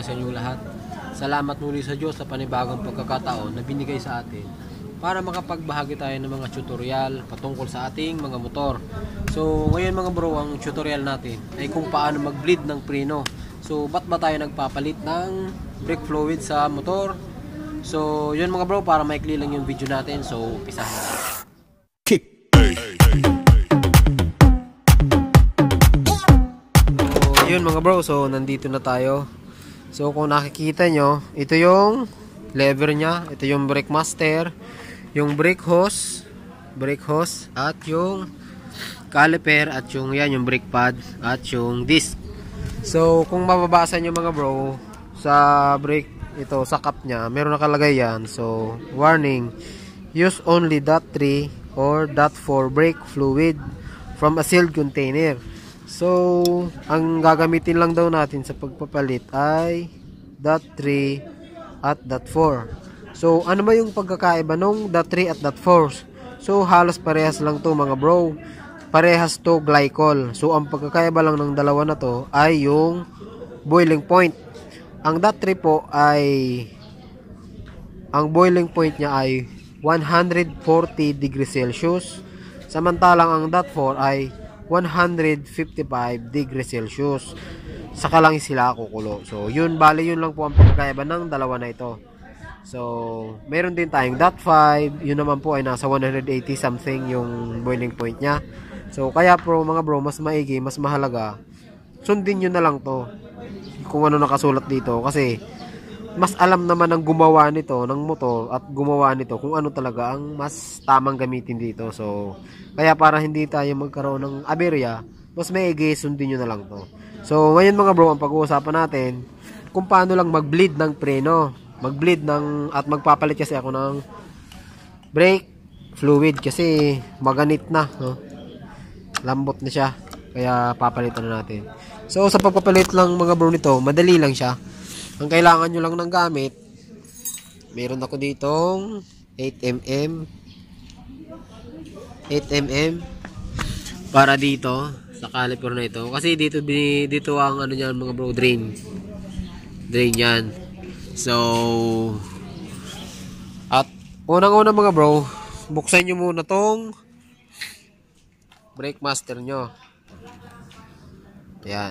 sa inyo lahat. Salamat muli sa Diyos sa panibagong pagkakataon na binigay sa atin para makapagbahagi tayo ng mga tutorial patungkol sa ating mga motor. So ngayon mga bro, ang tutorial natin ay kung paano mag-bleed ng preno. So ba't ba tayo nagpapalit ng brake fluid sa motor? So yun mga bro, para maikli lang yung video natin. So umpisa na. Yun mga bro, so nandito na tayo. So kung nakikita nyo, ito yung lever nya, ito yung brake master, yung brake hose, at yung caliper, at yung yan, yung brake pad, at yung disc. So kung mababasa nyo mga bro, sa brake, ito sa cap nya, meron nakalagay yan. So warning, use only .3 or .4 brake fluid from a sealed container. So, ang gagamitin lang daw natin sa pagpapalit ay .3 at .4. So, ano ba yung pagkakaiba nung .3 at .4? So, halos parehas lang to mga bro. Parehas to glycol. So, ang pagkakaiba lang ng dalawa na to ay yung boiling point. Ang .3 po ay, ang boiling point niya ay 140 degrees Celsius. Samantalang ang .4 ay 155 degrees Celsius. Saka lang sila kukulo. So, yun, bali yun lang po ang pagkakaiba ng dalawa na ito. So, meron din tayong .5. Yun naman po ay nasa 180 something yung boiling point nya. So, kaya po mga bro, mas maigi, mas mahalaga, sundin nyo na lang to kung ano nakasulat dito. Kasi, mas alam naman ng gumawa nito, ng motor, at gumawa nito kung ano talaga ang mas tamang gamitin dito. So, kaya para hindi tayo magkaroon ng aberya, mas maigi, sundin nyo na lang to. So, ngayon mga bro, ang pag-uusapan natin, kung paano lang mag-bleed ng preno. Mag-bleed ng, at magpapalit kasi ako ng brake fluid kasi maganit na, no? Lambot na siya, kaya papalitan na natin. So, sa pagpapalit lang mga bro nito, madali lang siya. Ang kailangan nyo lang ng gamit, meron ako ditong 8mm para dito sa caliper na ito, kasi dito ang ano niyan mga bro, drain yan. So at unang-una mga bro, buksan nyo muna tong brake master nyo. Ayan.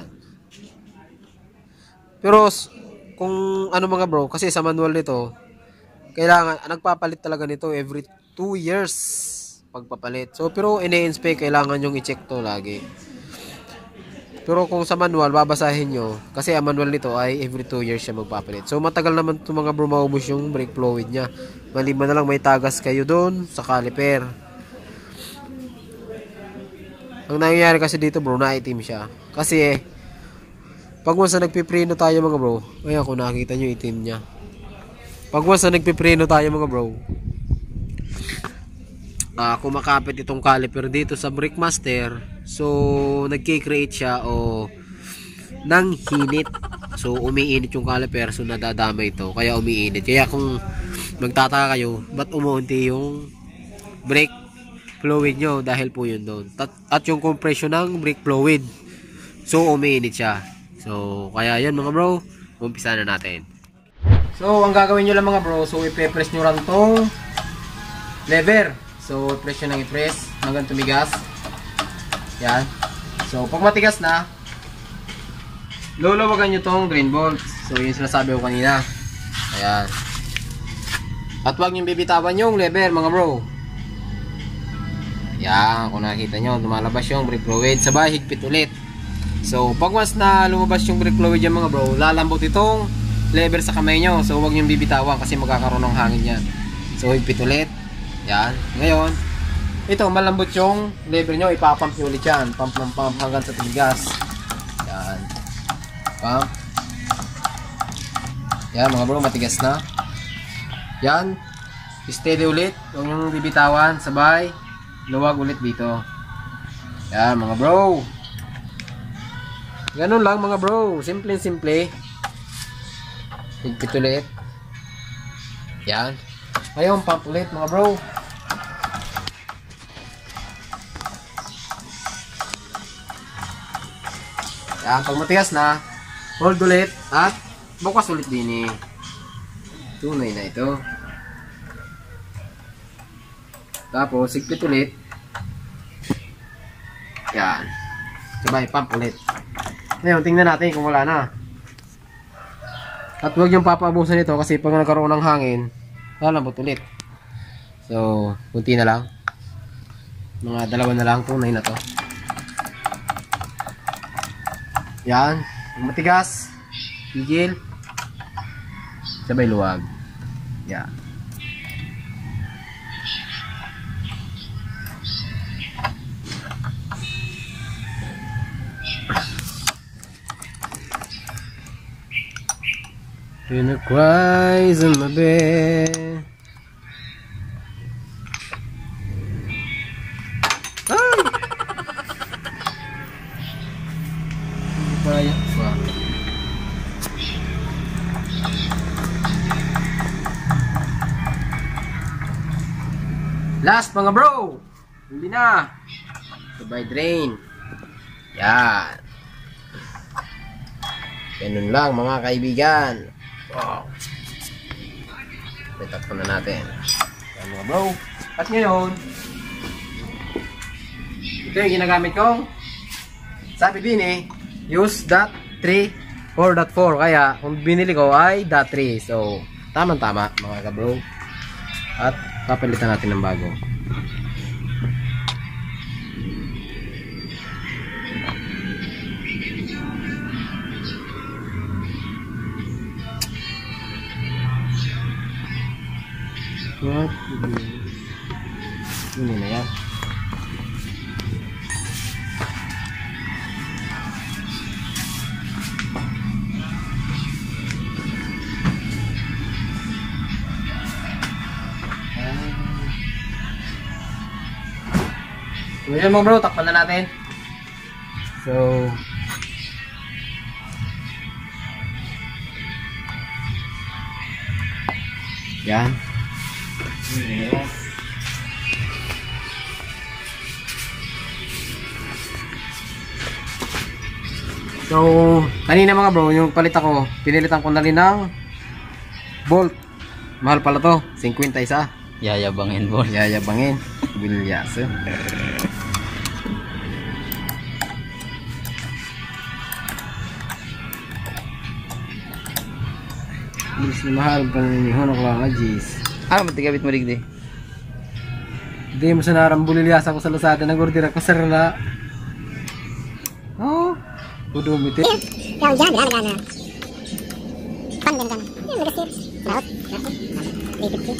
Pero kung ano mga bro, kasi sa manual nito, kailangan, nagpapalit talaga nito every 2 years pagpapalit. So, pero ine-inspect, kailangan yung i-check to lagi. Pero kung sa manual, babasahin nyo, kasi ang manual nito ay every 2 years siya magpapalit. So, matagal naman ito mga bro, maubos yung brake fluid nya. Maliban na lang may tagas kayo doon sa caliper. Ang nangyayari kasi dito bro, naitim siya. Kasi, pag once na nagpipreno tayo mga bro, ayan kung nakikita nyo itim nya. Pag once na nagpipreno tayo mga bro, kumakapit itong caliper dito sa brake master. So nagki-create siya ng hinit. So umiinit yung caliper, so nadadamay ito, kaya umiinit. Kaya kung magtataka kayo ba't umuunti yung brake fluid nyo, dahil po yun doon. At yung compression ng brake fluid, so umiinit siya. So kaya yun mga bro, umpisa na natin. So ang gagawin nyo lang mga bro, so ipe-press nyo lang tong lever. So, press nyo lang i-press hanggang tumigas. Yan. So, pag matigas na, luluwagan nyo tong drain bolt. So, yung sinasabi ko kanina. Ayan. At huwag nyo bibitawan yung lever, mga bro. Yan. Kung nakikita nyo, lumalabas yung brake fluid. Sabay, higpit ulit. So, pag once na lumabas yung brake fluid yan, mga bro, lalambot itong lever sa kamay nyo. So, huwag nyo bibitawan kasi magkakaroon ng hangin yan. So, higpit ulit. Yan. Ngayon, ito, malambot yung lever nyo. Ipapump nyo ulit yan. Pump ng pump hanggang sa tumigas. Yan. Pump. Yan, mga bro, matigas na. Yan. Steady ulit. Huwag nyo bibitawan. Sabay. Luwag ulit dito. Yan, mga bro. Ganun lang, mga bro. Simple. Higpit ulit. Yan. Ngayon, pump ulit, mga bro. Yan, pag matigas na, hold ulit at Bukas ulit din eh. Tunay na ito. Tapos, sigpit ulit. Yan. Sabay, pump ulit. Ngayon, tingnan natin kung wala na. At huwag yung papaabusan ito kasi pag nagkaroon ng hangin, lalambot ulit. So, kunti na lang. Mga dalawa na lang, tunay na to. Yan. Matigas. Pigil. Sabay luwag. Yan. In the cries in my bed. Ay! Kaya. Last mga bro. Huli na. Sabay drain. Yan. Ganun lang mga kaibigan. Wow. Itak na natin. Yan mga bro. At ngayon, ito yung ginagamit kong, sabi din eh, use .3 or .4. Kaya kung binili ko ay .3. So, tamang-tama mga kabro. At papalitan natin ng bago. What? Ini na yan. So yun mo bro, takpan na natin. So yan. So, kanina mga bro, yung palit ako, pinilitan ko na rin ng bolt. Mahal pala to, 50 isa. Yayabangin boss. Yayabangin. Bilyaso. Bilis na mahal pa na ninyo, honok lang nga, jeez. Matigabit mo rigdi. Hindi mo sa narambulilyasan ko sa lasada, nagordira ko sa rala. Oh, budumit eh. Yang jangan gana. Pan dan gana. Ini megasip. Laut. Dikit.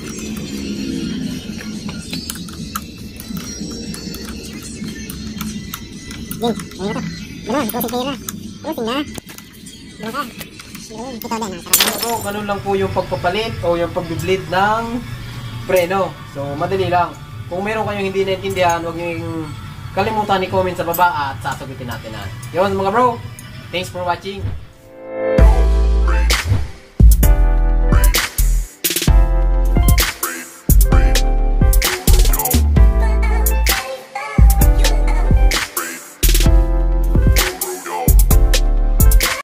Jing, ayo ito. Ganun, closing kayo na. Closing na. Ganun ka. Ito din ha. So, ganun lang po yung pagpapalit o yung pag-bleed ng preno. So, madali lang. Kung meron kayong hindi naintindihan, huwag nyo kalimutan i-comment sa baba at sasagutin natin na. Yun mga bro, thanks for watching.